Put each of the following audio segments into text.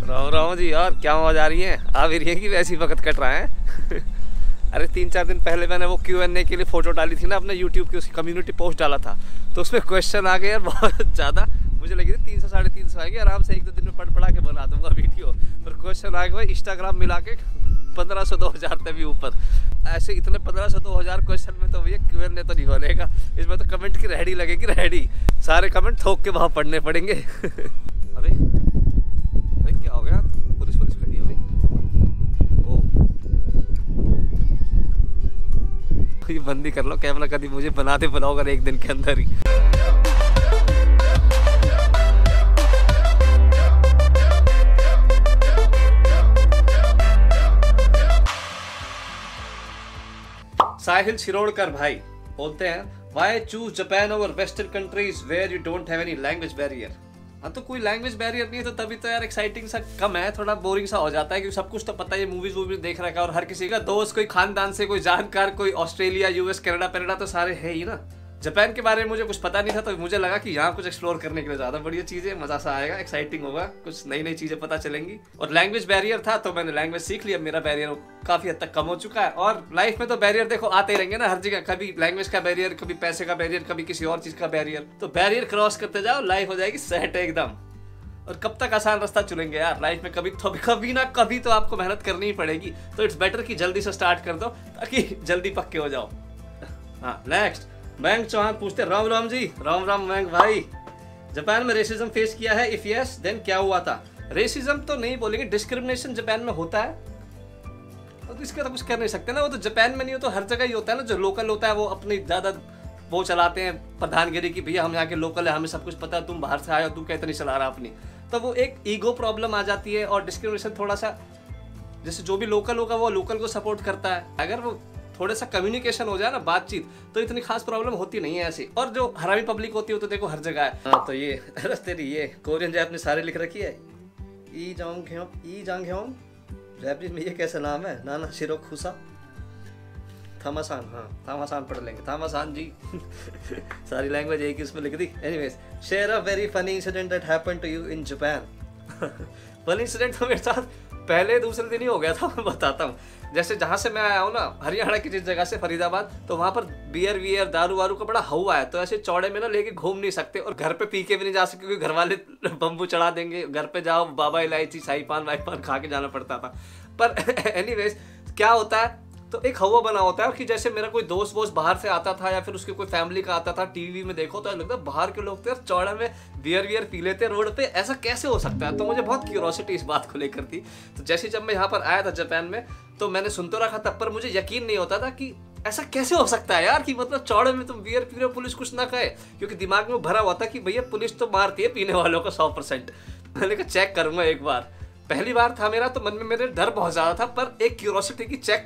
राम राम जी। यार क्या आवाज आ रही है? आ भी रही है कि वैसे ही वक्त कट रहा है? अरे 3-4 दिन पहले मैंने वो Q&A के लिए फोटो डाली थी ना अपने YouTube की, उसकी कम्युनिटी पोस्ट डाला था, तो उसमें क्वेश्चन आ गए यार बहुत ज़्यादा। मुझे लगी थी 300 साढ़े 300 आएंगे, आराम से 1-2 दिन में पढ़ा के बना दूंगा वीडियो, पर क्वेश्चन आ गए इंस्टाग्राम मिला के 1500-2000 तक भी ऊपर। ऐसे इतने 1500-2000 क्वेश्चन में तो भैया Q&A तो नहीं बनेगा, इसमें तो कमेंट की रेहड़ी लगेगी, रेहड़ी। सारे कमेंट थोक के वहाँ पढ़ने पड़ेंगे। अरे अरे क्या हो गया? पुलिस खड़ी है भाई। ओ ये बंदी कर लो कैमरा, कभी मुझे बनाते बुलाओगे एक दिन के अंदर ही। साहिल शिरोडकर भाई बोलते हैं, Why choose Japan over Western countries where you don't have any language barrier? हाँ तो कोई लैंग्वेज बैरियर नहीं है तो तभी तो यार एक्साइटिंग सा कम है, थोड़ा बोरिंग सा हो जाता है, क्योंकि सब कुछ तो पता है, मूवीज वूवीज देख रखा है और हर किसी का दोस्त, कोई खानदान से कोई जानकार, कोई ऑस्ट्रेलिया US कनाडा तो सारे है ही ना। जापान के बारे में मुझे कुछ पता नहीं था, तो मुझे लगा कि यहाँ कुछ एक्सप्लोर करने के लिए ज़्यादा बढ़िया चीज़ें, मज़ा सा आएगा, एक्साइटिंग होगा, कुछ नई नई चीज़ें पता चलेंगी। और लैंग्वेज बैरियर था तो मैंने लैंग्वेज सीख लिया, मेरा बैरियर काफ़ी हद तक कम हो चुका है। और लाइफ में तो बैरियर देखो आते ही रहेंगे ना हर जगह, कभी लैंग्वेज का बैरियर, कभी पैसे का बैरियर, कभी किसी और चीज़ का बैरियर। तो बैरियर क्रॉस करते जाओ, लाइफ हो जाएगी सेट एकदम। और कब तक आसान रास्ता चुनेंगे यार लाइफ में, कभी ना कभी तो आपको मेहनत करनी ही पड़ेगी। तो इट्स बेटर कि जल्दी से स्टार्ट कर दो ताकि जल्दी पक्के हो जाओ। हाँ नेक्स्ट मयंक चौहान पूछते, राम राम जी। राम राम मयंक भाई। जापान में रेसिज्म फेस किया है? इफ यस देन क्या हुआ था? रेसिज्म तो नहीं बोलेंगे, डिस्क्रिमिनेशन जापान में होता है, तो इसका तो कुछ कर नहीं सकते ना, वो तो जापान में नहीं हो तो हर जगह ही होता है ना। जो लोकल होता है वो अपनी ज्यादा वो चलाते हैं प्रधानगिरी की, भैया हम यहाँ के लोकल है, हमें सब कुछ पता है, तुम बाहर से आए हो, तुम कैसे नहीं चला रहा अपनी। तो वो एक ईगो प्रॉब्लम आ जाती है। और डिस्क्रिमिनेशन थोड़ा सा, जैसे जो भी लोकल होगा वो लोकल को सपोर्ट करता है, अगर वो थोड़ा सा कम्युनिकेशन हो जाए ना, बातचीत, तो इतनी खास प्रॉब्लम होती नहीं है ऐसी। और जो हरामी पब्लिक होती है तो देखो हर जगह है। हाँ तो ये अरे तेरी ये कोरियन जैपनीज सारे लिख रखी है, ई जांग जैपनीज में ये कैसा नाम है? नाना शिरोकुसा थामासान। हाँ थामासान पढ़ लेंगे, थामासान जी। सारी लैंग्वेज एक ही उसमें लिख दी। Anyways, share a very funny incident that happened to you in Japan. Funny incident तो मेरे साथ पहले दूसरे दिन ही हो गया था, मैं बताता हूँ। जैसे जहाँ से मैं आया हूँ ना, हरियाणा की जिस जगह से, फरीदाबाद, तो वहाँ पर बियर दारू वारू का बड़ा हवा है, तो ऐसे चौड़े में ना लेके घूम नहीं सकते और घर पे पी के भी नहीं जा सकते, क्योंकि घर वाले बम्बू चढ़ा देंगे। घर पे जाओ बाबा इलायची शाही पान खा के जाना पड़ता था। पर एनीवेज क्या होता है, तो एक हवा बना होता है कि जैसे मेरा कोई दोस्त बाहर से आता था या फिर उसके कोई फैमिली का आता था, टीवी में देखो तो लगता है बाहर के लोग तो यार चौड़ा में बियर पी लेते रोड पे, ऐसा कैसे हो सकता है? तो मुझे बहुत क्यूरोसिटी इस बात को लेकर थी। तो जैसे जब मैं यहाँ पर आया था जापान में, तो मैंने सुन तो रखा तब, पर मुझे यकीन नहीं होता था कि ऐसा कैसे हो सकता है यार, कि मतलब चौड़े में तुम बियर पी रहे हो, पुलिस कुछ ना कहे, क्योंकि दिमाग में भरा हुआ था कि भैया पुलिस तो मारती है पीने वालों को 100%। मैंने कहा चेक करूंगा एक बार, पहली बार था मेरा, तो मन में मेरे डर बहुत ज्यादा था, पर एक क्यूरोसिटी की चेक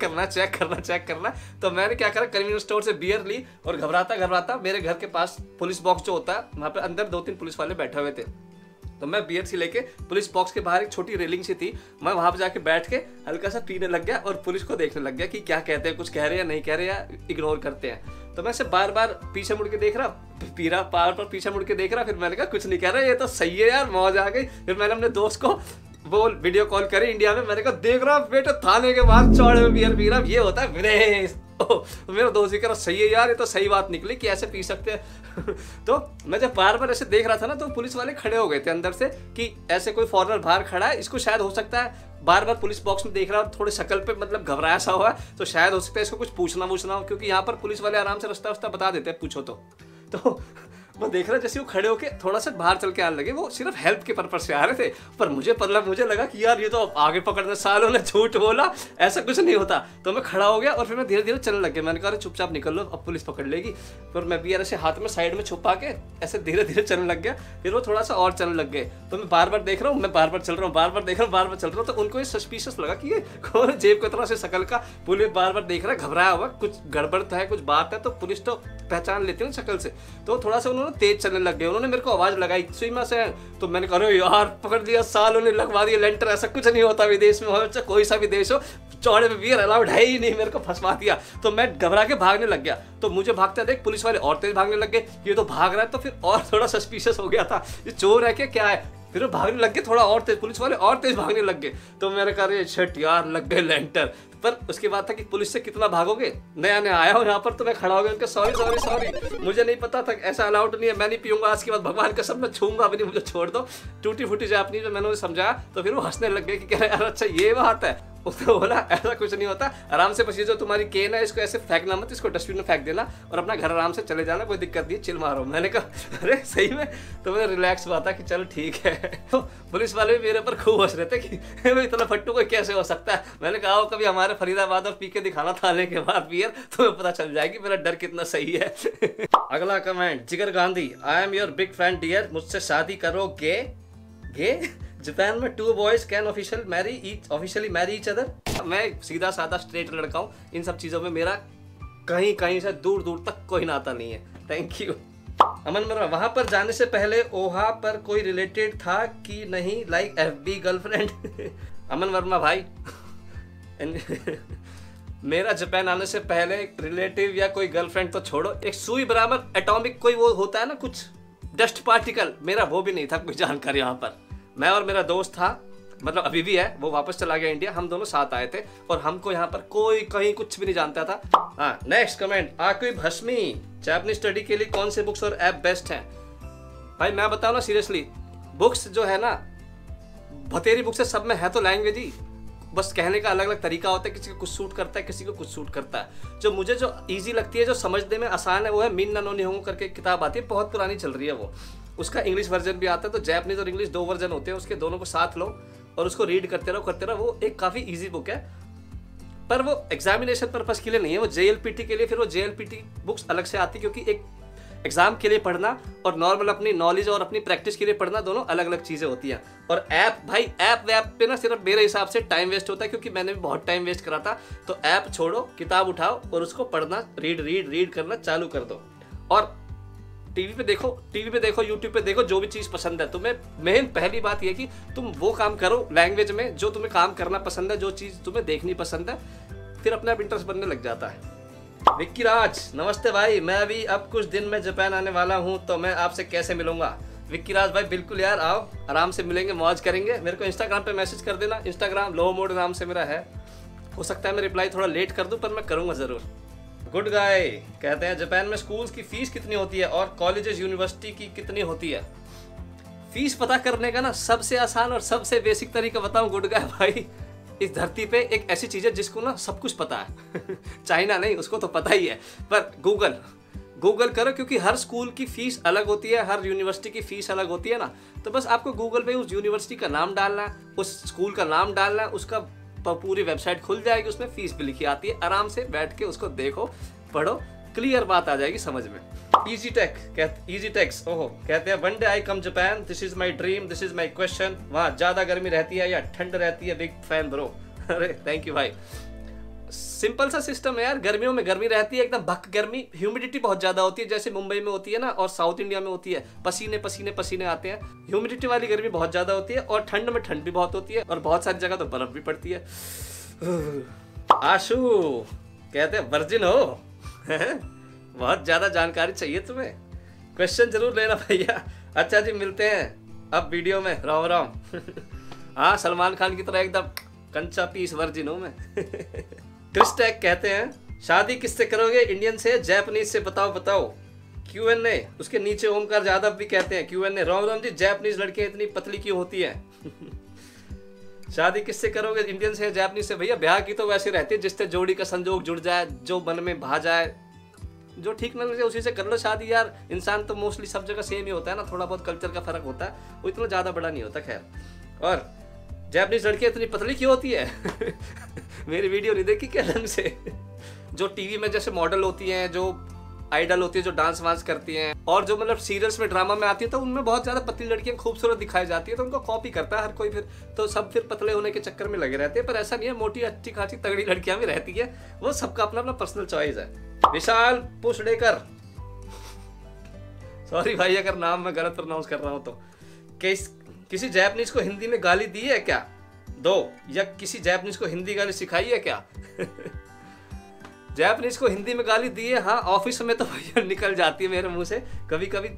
करना। तो मैंने क्या करा, कन्वीनियंस स्टोर से बियर ली और घबराता मेरे घर के पास पुलिस बॉक्स जो होता है, वहाँ पे अंदर 2-3 पुलिस वाले बैठे हुए थे, तो मैं बियर सी लेके पुलिस बॉक्स के बाहर एक छोटी रेलिंग सी थी, मैं वहां पे जाके बैठ के हल्का सा पीने लग गया और पुलिस को देखने लग गया कि क्या कहते हैं, कुछ कह रहे हैं नहीं कह रहे या इग्नोर करते हैं। तो मैं से बार पीछे मुड़ के देख रहा, पी रहा, बार पीछे मुड़ के देख रहा, फिर मैंने कहा कुछ नहीं कह रहा, ये तो सही है यार, मौज आ गई। फिर मैंने अपने दोस्त को वो वीडियो कॉल करी इंडिया में, मैंने कहा देख रहा बेटा थाने के बाहर चौड़े में बियर पी रहा, ये होता है विदेश। मेरा दोस्त कह रहा सही है यार, ये तो सही बात निकली कि ऐसे पी सकते हैं। तो मैं जब बार ऐसे देख रहा था ना, तो पुलिस वाले खड़े हो गए थे अंदर से कि ऐसे कोई फॉरेनर बाहर खड़ा है, इसको शायद हो सकता है बार पुलिस बॉक्स में देख रहा है, थोड़े शक्ल पे मतलब घबराया सा हुआ है, तो शायद हो सकता है इसको कुछ पूछना हो, क्योंकि यहाँ पर पुलिस वाले आराम से रास्ता बता देते हैं, पूछो तो मैं देख रहा जैसे वो खड़े होके थोड़ा सा बाहर चल के आने लगे, वो सिर्फ हेल्प के पर्पज से आ रहे थे, पर मुझे लगा कि यार ये तो आगे पकड़ने, सालों ने झूठ बोला, ऐसा कुछ नहीं होता। तो मैं खड़ा हो गया और फिर मैं धीरे धीरे चलने लग गया। मैंने कहा चुपचाप निकल लो, अब पुलिस पकड़ लेगी। पर मैं भी यार ऐसे हाथ में साइड में छुपा के ऐसे धीरे धीरे चलने लग गया, फिर वो थोड़ा सा और चलने लग गए। तो मैं बार देख रहा हूँ, मैं बार चल रहा हूँ, बार देख रहा हूँ, चल रहा हूँ। तो उनको ये सस्पिशियस लगा कि ये कौन जेब की तरह से शकल का, पुलिस बार देख रहा है, घबराया हुआ, कुछ गड़बड़ है, कुछ बात है, तो पुलिस तो पहचान लेती है ना शक्ल से। तो थोड़ा सा उन्होंने तेज चलने लग गए, उन्होंने मेरे को आवाज लगाई सुईमा से, तो मैंने कहा अरे यार पकड़ दिया, सालों ने लगवा दिया लेंटर, ऐसा कुछ नहीं होता विदेश में, कोई सा भी देश हो, चौड़े में बियर अलाउड है ही नहीं, मेरे को फंसवा दिया। तो मैं घबरा के भागने लग गया, तो मुझे भागते देख पुलिस वाले और तेज भागने लग गए, ये तो भाग रहा है, तो फिर और थोड़ा सस्पिशियस हो गया था, ये चोर है क्या है। फिर वो भागने लग गए थोड़ा और तेज, पुलिस वाले और तेज भागने लग गए। तो मैंने कहा अरे शिट यार, लग गए लेंटर। पर उसके बाद था कि पुलिस से कितना भागोगे, नया नया आया हूँ यहाँ पर, तो मैं खड़ा हो गया उनका सॉरी सॉरी सॉरी, मुझे नहीं पता था ऐसा अलाउड नहीं है, मैं नहीं पीऊंगा आज के बाद, भगवान का सब मैं छूंगा भी नहीं, मुझे छोड़ दो। टूटी फूटी जापनीज में मैंने उन्हें समझाया तो फिर वो हंसने लग गए कि कह रहे यार अच्छा ये बात है। उसने बोला ऐसा कुछ नहीं होता, आराम से बस ये जो तुम्हारी केन है इसको ऐसे फेंकना मत, इसको डस्टबिन में फेंक देना और अपना घर आराम से चले जाना, कोई दिक्कत नहीं, चिल मारो। मैंने कहा अरे सही में, तो मैंने रिलैक्स हुआ था कि चलो ठीक है। तो पुलिस वाले भी मेरे पर खूब हंस रहे थे कि इतना फट्टू कोई कैसे हो सकता है। मैंने कहा कभी हमारे फरीदाबाद और पी के दिखाना थाने के बाद बियर, तुम्हें पता चल जाएगी मेरा डर कितना सही है। अगला comment, Jigar Gandhi, I am your big fan dear, मुझसे शादी करोगे? गे जापान में 2 boys can officially marry each other. मैं सीधा साधा स्ट्रेट लड़का हूँ, इन सब चीजों में मेरा कहीं कहीं से दूर दूर तक कोई नाता नहीं है। Thank you. अमन मरा, वहां पर जाने से पहले ओहा पर कोई रिलेटेड था कि नहीं, like FB girlfriend? Aman Varma भाई मेरा जापान आने से पहले रिलेटिव या कोई गर्लफ्रेंड तो छोड़ो, एक सुई बराबर एटॉमिक कोई वो होता है ना कुछ डस्ट पार्टिकल, मेरा वो भी नहीं था कोई जानकारी। यहाँ पर मैं और मेरा दोस्त था, मतलब अभी भी है, वो वापस चला गया इंडिया, हम दोनों साथ आए थे और हमको यहाँ पर कोई कहीं कुछ भी नहीं जानता था। हाँ नेक्स्ट कमेंट, आकुई भस्मी, जापानीज स्टडी के लिए कौन से बुक्स और ऐप बेस्ट हैं? भाई मैं बताऊँ ना सीरियसली, बुक्स जो है ना बतेरी बुक्स है, सब में है तो लैंग्वेज ही, बस कहने का अलग अलग तरीका होता है, किसी को कुछ सूट करता है, किसी को कुछ सूट करता है। जो मुझे जो इजी लगती है, जो समझने में आसान है, वो है मिन नो निहोंगो करके किताब आती है, बहुत पुरानी चल रही है वो, उसका इंग्लिश वर्जन भी आता है। तो जापानीज और इंग्लिश 2 वर्जन होते हैं उसके, दोनों को साथ लो और उसको रीड करते रहो। वो एक काफ़ी ईजी बुक है, पर वो एग्जामिनेशन पर्पस के लिए नहीं है, वो JLPT के लिए। फिर वो JLPT बुक्स अलग से आती है, क्योंकि एक एग्जाम के लिए पढ़ना और नॉर्मल अपनी नॉलेज और अपनी प्रैक्टिस के लिए पढ़ना, दोनों अलग अलग चीज़ें होती हैं। और ऐप भाई, ऐप पे ना सिर्फ मेरे हिसाब से टाइम वेस्ट होता है, क्योंकि मैंने भी बहुत टाइम वेस्ट करा था। तो ऐप छोड़ो, किताब उठाओ और उसको पढ़ना, रीड करना चालू कर दो। और टीवी पे देखो, यूट्यूब पे देखो, जो भी चीज़ पसंद है तुम्हें। मेन पहली बात यह कि तुम वो काम करो लैंग्वेज में जो तुम्हें काम करना पसंद है, जो चीज़ तुम्हें देखनी पसंद है, फिर अपने आप इंटरेस्ट बनने लग जाता है। विक्की राज, नमस्ते भाई, मैं अभी अब कुछ दिन में जापान आने वाला हूँ, तो मैं आपसे कैसे मिलूंगा? विक्की राज भाई बिल्कुल यार, आओ, आराम से मिलेंगे, मौज करेंगे। मेरे को इंस्टाग्राम पे मैसेज कर देना, इंस्टाग्राम लो मोड नाम से मेरा है। हो सकता है मैं रिप्लाई थोड़ा लेट कर दूं, पर मैं करूंगा ज़रूर। गुड गाय कहते हैं, जापान में स्कूल्स की फीस कितनी होती है और कॉलेजेस यूनिवर्सिटी की कितनी होती है? फीस पता करने का ना सबसे आसान और सबसे बेसिक तरीका बताऊं गुड गाय भाई, इस धरती पे एक ऐसी चीज है जिसको ना सब कुछ पता है। चाइना नहीं, उसको तो पता ही है, पर गूगल करो, क्योंकि हर स्कूल की फीस अलग होती है, हर यूनिवर्सिटी की फीस अलग होती है ना। तो बस आपको गूगल पे उस यूनिवर्सिटी का नाम डालना है, उस स्कूल का नाम डालना है, उसका पूरी वेबसाइट खुल जाएगी, उसमें फीस भी लिखी आती है। आराम से बैठ के उसको देखो, पढ़ो, क्लियर बात आ जाएगी समझ में। इजी टेक्स ओहो कहते हैं, one day I come Japan, this is my dream, this is my question. वहाँ ज्यादा गर्मी रहती है या ठंड रहती है? Big fan bro. अरे थैंक यू भाई। सिंपल सा सिस्टम है यार, गर्मियों में गर्मी रहती है एकदम भक गर्मी, ह्यूमिडिटी बहुत ज्यादा होती है, जैसे मुंबई में होती है ना और साउथ इंडिया में होती है, पसीने आते हैं। ह्यूमिडिटी वाली गर्मी बहुत ज्यादा होती है, और ठंड में ठंड भी बहुत होती है, और बहुत सारी जगह तो बर्फ भी पड़ती है। आशु कहते हैं, वर्जिन हो? बहुत ज्यादा जानकारी चाहिए तुम्हें, क्वेश्चन जरूर लेना भैया। अच्छा जी, मिलते हैं अब वीडियो में, राम राम। हाँ, सलमान खान की तरह एकदम कंचा पीस वर्जिन हूं मैं। क्रिस्टैक कहते हैं, शादी किससे करोगे, इंडियन से जापानीज से? बताओ। Q&A, उसके नीचे ओमकार यादव भी कहते हैं Q&A, राम जी, जापानीज लड़कियां इतनी पतली क्यों होती हैं? शादी किससे करोगे, इंडियन से या जापानीज से? भैया ब्याह की तो वैसे रहती है जिससे जोड़ी का संजोग जुड़ जाए, जो मन में भा जाए, जो ठीक न लगे उसी से कर लो शादी यार। इंसान तो मोस्टली सब जगह सेम ही होता है ना, थोड़ा बहुत कल्चर का फर्क होता है, वो इतना ज्यादा बड़ा नहीं होता। खैर, और जापानीज लड़कियां इतनी पतली क्यों होती है? मेरी वीडियो नहीं देखी क्या ढंग से? जो टीवी में जैसे मॉडल होती हैं, जो आइडल होती है, जो डांस वांस करती हैं, और जो मतलब सीरियल्स में ड्रामा में आती है, तो उनमें बहुत ज्यादा पतली लड़कियां खूबसूरत दिखाई जाती है, तो उनको कॉपी करता है हर कोई, फिर तो सब फिर पतले होने के चक्कर में लगे रहते हैं। पर ऐसा नहीं है, मोटी अच्छी खासी तगड़ी लड़कियां भी रहती है, वो सबका अपना अपना पर्सनल चॉइस है। विशाल पुष्डेकर, सॉरी भाई अगर नाम मैं गलत प्रोनाउंस कर रहा हूँ तो, किसी जापानीज को हिंदी में गाली दी है क्या? या किसी जापानीज को हिंदी गाली सिखाई है क्या? जापानीज को हिंदी में गाली दी है, हाँ, ऑफिस में तो भैया निकल जाती है मेरे मुंह से, कभी कभी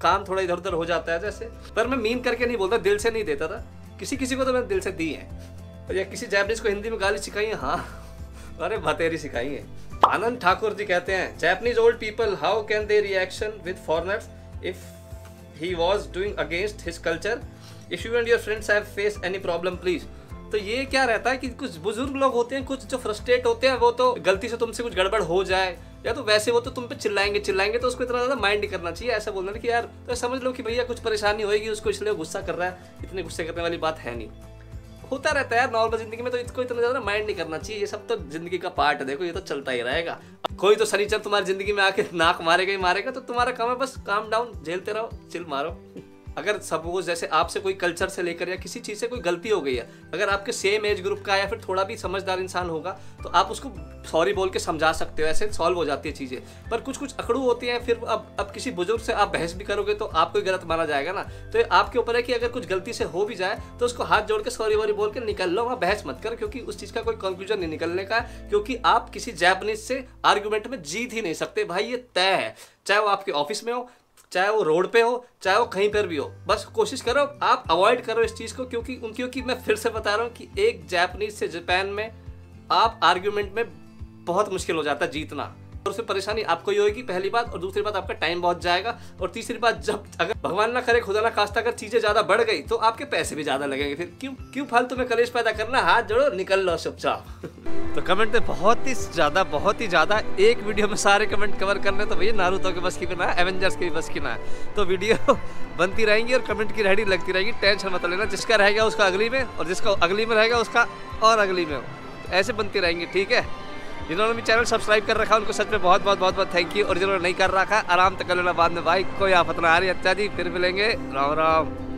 काम थोड़ा इधर उधर हो जाता है जैसे। पर मैं मीन करके नहीं बोलता, दिल से नहीं देता था। किसी किसी को तो मैंने दिल से दी है, या किसी जापानीज को हिंदी में गाली सिखाई है, हाँ अरे भतेरी सिखाई है। आनंद ठाकुर जी कहते हैं Japanese old people how can they reaction with foreigners if he was doing against his culture, if you and your friends have face any problem please. तो ये क्या रहता है कि कुछ बुजुर्ग लोग होते हैं, कुछ जो फ्रस्ट्रेट होते हैं, वो तो गलती से तुमसे कुछ गड़बड़ हो जाए या तो वैसे वो तो तुम पे चिल्लाएंगे तो उसको इतना ज़्यादा माइंड नहीं करना चाहिए। ऐसा बोलना कि यार तो समझ लो कि भैया कुछ परेशानी होगी उसको, इसलिए गुस्सा कर रहा है, इतने गुस्से करने वाली बात है नहीं। होता रहता है यार नॉर्मल जिंदगी में, तो इसको इतना ज़्यादा माइंड नहीं करना चाहिए। ये सब तो जिंदगी का पार्ट है, देखो ये तो चलता ही रहेगा। कोई तो शनिचर तुम्हारी जिंदगी में आके नाक मारेगा ही मारेगा, तो तुम्हारा काम है बस काम डाउन, झेलते रहो, चिल मारो। अगर सपोज जैसे आपसे कोई कल्चर से लेकर या किसी चीज़ से कोई गलती हो गई है, अगर आपके सेम एज ग्रुप का या फिर थोड़ा भी समझदार इंसान होगा तो आप उसको सॉरी बोल के समझा सकते हो, ऐसे सॉल्व हो जाती है चीज़ें। पर कुछ कुछ अकड़ू होती हैं, फिर अब किसी बुजुर्ग से आप बहस भी करोगे तो आपको गलत माना जाएगा ना। तो ये आपके ऊपर है कि अगर कुछ गलती से हो भी जाए तो उसको हाथ जोड़ के सॉरी वॉरी बोल के निकल लो, वहाँ बहस मत कर, क्योंकि उस चीज़ का कोई कंक्लूजन नहीं निकलने का है, क्योंकि आप किसी जापानीज से आर्ग्यूमेंट में जीत ही नहीं सकते भाई, ये तय है। चाहे वो आपके ऑफिस में हो, चाहे वो रोड पे हो, चाहे वो कहीं पर भी हो, बस कोशिश करो आप अवॉइड करो इस चीज़ को, क्योंकि मैं फिर से बता रहा हूँ कि एक जापानीज से जापान में आप आर्ग्यूमेंट में बहुत मुश्किल हो जाता है जीतना, और उसमें परेशानी आपको ही होगी पहली बात, और दूसरी बात आपका टाइम बहुत जाएगा, और तीसरी बात जब अगर भगवान ना करे खुदा ना खास्ता अगर चीज़ें ज़्यादा बढ़ गई तो आपके पैसे भी ज़्यादा लगेंगे, फिर क्यों फालतू में कलेश पैदा करना, हाथ जोड़ो निकल लो चुपचाप। तो कमेंट में बहुत ही ज़्यादा एक वीडियो में सारे कमेंट कवर करने तो भैया नारुतो के बस की भी ना है, एवेंजर्स की भी बस की ना है। तो वीडियो बनती रहेंगी और कमेंट की रेडी लगती रहेगी, टेंशन मत लेना, जिसका रहेगा उसका अगली में, और जिसका अगली में रहेगा उसका और अगली में, ऐसे बनती रहेंगी, ठीक है। जिन्होंने भी चैनल सब्सक्राइब कर रखा है उनको सच में बहुत बहुत थैंक यू, और जिन्होंने नहीं कर रखा आराम तक कर लेना बाद में भाई, कोई आफत ना आ रही। अच्छा जी फिर मिलेंगे, राम राम।